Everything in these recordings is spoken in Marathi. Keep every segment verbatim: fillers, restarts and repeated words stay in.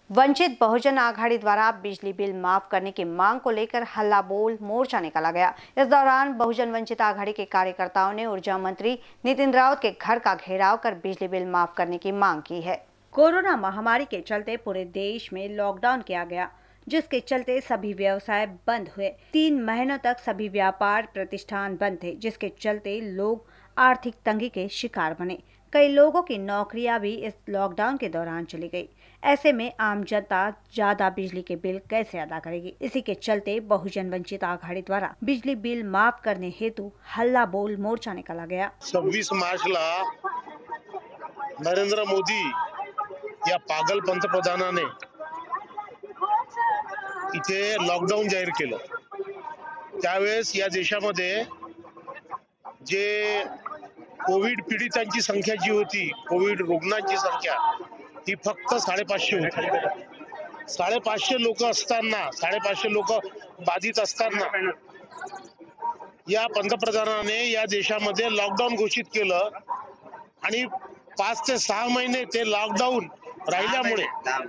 वंचित बहुजन आघाड़ी द्वारा बिजली बिल माफ करने की मांग को लेकर हल्ला बोल मोर्चा निकाला गया। इस दौरान बहुजन वंचित आघाड़ी के कार्यकर्ताओं ने ऊर्जा मंत्री नितिन राउत के घर का घेराव कर बिजली बिल माफ करने की मांग की है। कोरोना महामारी के चलते पूरे देश में लॉकडाउन किया गया, जिसके चलते सभी व्यवसाय बंद हुए। तीन महीनों तक सभी व्यापार प्रतिष्ठान बंद थे, जिसके चलते लोग आर्थिक तंगी के शिकार बने। कई लोगों की नौकरियां भी इस लॉकडाउन के दौरान चली गई। ऐसे में आम जनता ज्यादा बिजली के बिल कैसे अदा करेगी? इसी के चलते बहुजन वंचित आघाड़ी द्वारा बिजली बिल माफ करने हेतु हल्ला बोल मोर्चा निकाला गया। सव्वीस मार्चला नरेंद्र मोदी या पागल पंतप्रधानाने इथे लॉकडाऊन जाहीर केलं। त्यावेळेस या देशामध्ये जे कोविड पीडितांची संख्या जी होती, कोविड रुग्णांची संख्या ही फक्त साडेपाचशे होती। साडेपाचशे लोक असताना साडेपाचशे लोक बाधित असताना या पंतप्रधानाने या देशामध्ये लॉकडाऊन घोषित केलं आणि पाच ते सहा महिने ते लॉकडाऊन राहिल्यामुळे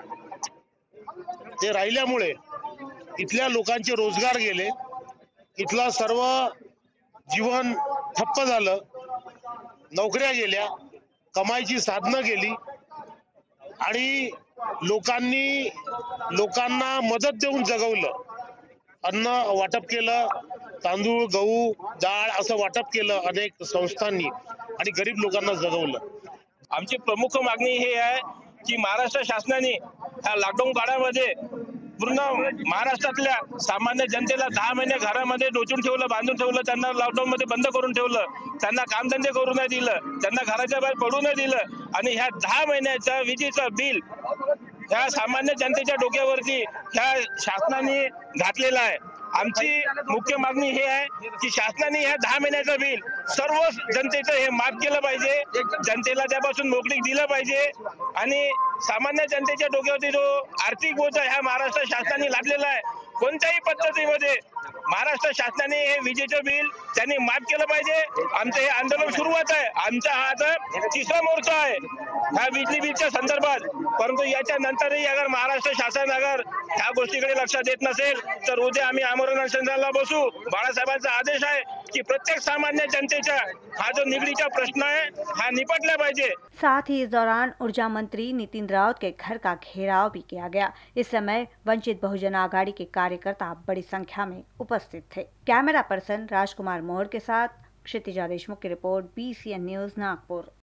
ते राहिल्यामुळे इथल्या लोकांचे रोजगार गेले, इथला सर्व जीवन ठप्प झालं, नोकऱ्या गेल्या, कमाईची साधनं गेली आणि लोकांनी लोकांना मदत देऊन जगवलं। अन्न वाटप केलं, तांदूळ, गहू, डाळ असं वाटप केलं अनेक संस्थांनी आणि गरीब लोकांना जगवलं। आमची प्रमुख मागणी ही आहे की महाराष्ट्र शासनाने या लॉकडाऊन काळामध्ये पूर्ण महाराष्ट्रातल्या सामान्य जनतेला दहा महिने घरामध्ये डोचून ठेवलं, बांधून ठेवलं, त्यांना लॉकडाऊन मध्ये बंद करून ठेवलं, त्यांना कामधंदे करू नाही दिलं, त्यांना घराच्या बाहेर पडू नाही दिलं आणि ह्या दहा महिन्याच्या विजेचं बिल ह्या सामान्य जनतेच्या डोक्यावरती ह्या शासनाने घातलेलं आहे। आमची मुख्य मागणी ही आहे की शासनाने ह्या दहा महिन्याचं बिल सर्व जनतेचं हे माफ केलं पाहिजे, जनतेला त्यापासून मोकळीक दिलं पाहिजे आणि सामान्य जनतेच्या डोक्यावरती जो आर्थिक बोजा ह्या महाराष्ट्र शासनाने लादलेला आहे, कोणत्याही पद्धतीमध्ये महाराष्ट्र शासनाने हे विजेचं बिल त्यांनी माफ केलं पाहिजे। आमचं हे आंदोलन सुरुवात आहे, आमचा हा आता तिसरा मोर्चा आहे ह्या बिजली बिलच्या संदर्भात। परंतु याच्या नंतरही अगर महाराष्ट्र शासन अगर ह्या गोष्टीकडे लक्ष देत नसेल तर उद्या आम्ही आमरण अनशनला बसू। बाळासाहेबांचा आदेश आहे कि प्रत्येक सामान्य जनतेचा हा जो निगडीचा प्रश्न है हा निपटला पाहिजे। साथ ही इस दौरान ऊर्जा मंत्री नितिन राउत के घर का घेराव भी किया गया। इस समय वंचित बहुजन आघाड़ी के कार्यकर्ता बड़ी संख्या में उपस्थित थे। कैमरा पर्सन राजकुमार मोहर के साथ क्षितिजा देशमुख की report, B C N news Nagpur.